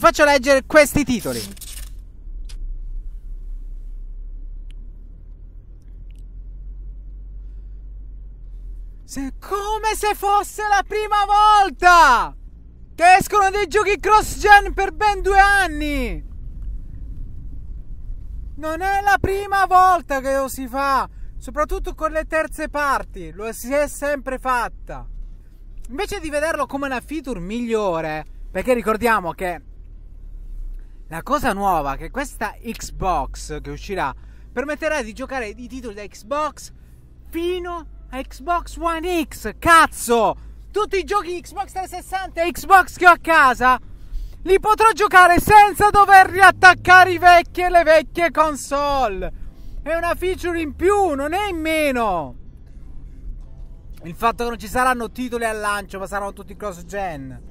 faccio leggere questi titoli. Come se fosse la prima volta che escono dei giochi cross-gen per ben 2 anni. Non è la prima volta che lo si fa, soprattutto con le terze parti, lo si è sempre fatta. Invece di vederlo come una feature migliore, perché ricordiamo che la cosa nuova, che questa Xbox che uscirà, permetterà di giocare i titoli da Xbox fino a Xbox One X, cazzo! Tutti i giochi Xbox 360 e Xbox che ho a casa li potrò giocare senza dover riattaccare le vecchie console. È una feature in più, non è in meno. Il fatto che non ci saranno titoli al lancio, ma saranno tutti cross-gen.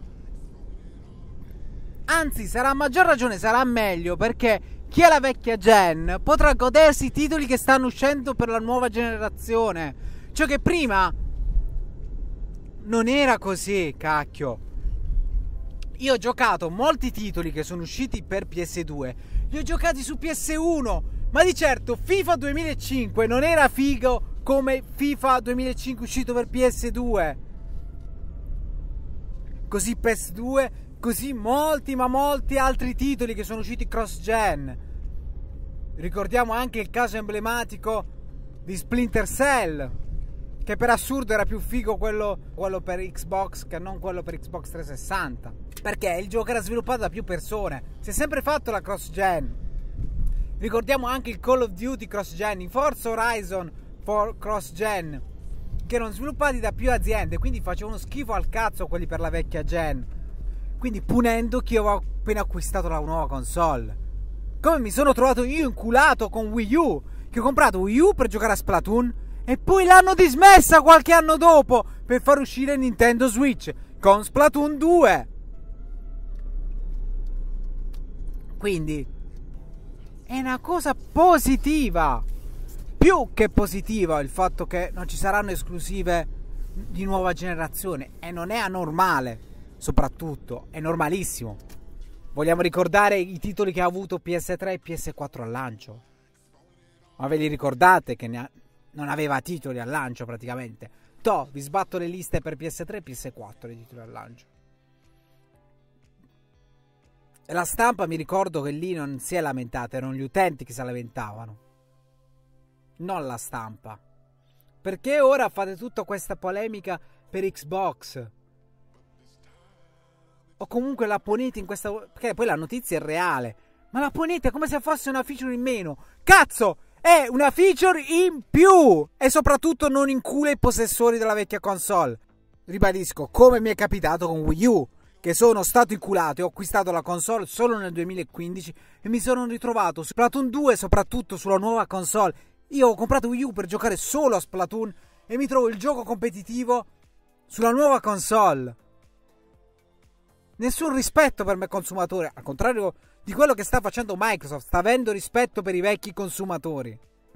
Anzi, sarà a maggior ragione, sarà meglio, perché chi ha la vecchia gen potrà godersi i titoli che stanno uscendo per la nuova generazione. Cioè che prima non era così, cacchio. Io ho giocato molti titoli che sono usciti per PS2, li ho giocati su PS1, ma di certo FIFA 2005 non era figo come FIFA 2005 uscito per PS2. Così PS2, così molti altri titoli che sono usciti cross-gen. Ricordiamo anche il caso emblematico di Splinter Cell, che per assurdo era più figo quello per Xbox che non quello per Xbox 360, perché il gioco era sviluppato da più persone. Si è sempre fatto la cross-gen. Ricordiamo anche il Call of Duty cross-gen, i Forza Horizon for cross-gen, che erano sviluppati da più aziende, quindi facevano schifo al cazzo quelli per la vecchia gen, quindi punendo chi aveva appena acquistato la nuova console. Come mi sono trovato io inculato con Wii U, che ho comprato Wii U per giocare a Splatoon e poi l'hanno dismessa qualche anno dopo per far uscire Nintendo Switch con Splatoon 2. Quindi è una cosa positiva, più che positiva, il fatto che non ci saranno esclusive di nuova generazione, e non è anormale, soprattutto è normalissimo. Vogliamo ricordare i titoli che ha avuto PS3 e PS4 al lancio? Ma ve li ricordate che non aveva titoli al lancio praticamente? Vi sbatto le liste per PS3 e PS4 di titoli al lancio. E la stampa, mi ricordo che lì non si è lamentata, erano gli utenti che si lamentavano, non la stampa. Perché ora fate tutta questa polemica per Xbox? O comunque la ponete in questa... Perché poi la notizia è reale, ma la ponete come se fosse una feature in meno. Cazzo! È una feature in più! E soprattutto non incula i possessori della vecchia console. Ribadisco, come mi è capitato con Wii U, che sono stato inculato e ho acquistato la console solo nel 2015 e mi sono ritrovato su Splatoon 2, soprattutto sulla nuova console. Io ho comprato Wii U per giocare solo a Splatoon e mi trovo il gioco competitivo sulla nuova console. Nessun rispetto per me consumatore, al contrario di quello che sta facendo Microsoft, sta avendo rispetto per i vecchi consumatori.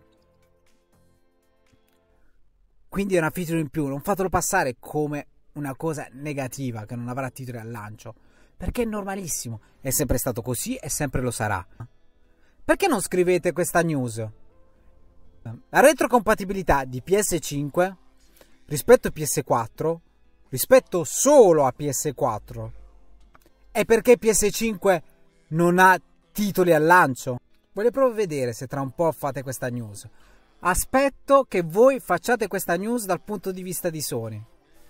Quindi è una feature in più, non fatelo passare come una cosa negativa che non avrà titoli al lancio, perché è normalissimo, è sempre stato così e sempre lo sarà. Perché non scrivete questa news? La retrocompatibilità di PS5 rispetto a PS4, rispetto solo a PS4, è perché PS5 non ha titoli al lancio? Voglio proprio vedere se tra un po' fate questa news. Aspetto che voi facciate questa news dal punto di vista di Sony,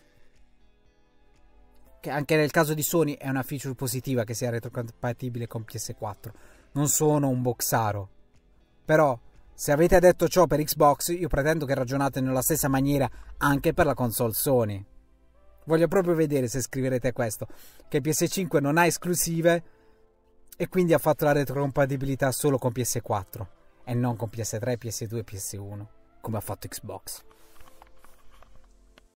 che anche nel caso di Sony è una feature positiva che sia retrocompatibile con PS4. Non sono un boxaro, però se avete detto ciò per Xbox, io pretendo che ragionate nella stessa maniera anche per la console Sony. Voglio proprio vedere se scriverete questo, che PS5 non ha esclusive e quindi ha fatto la retrocompatibilità solo con PS4 e non con PS3, PS2 e PS1 come ha fatto Xbox.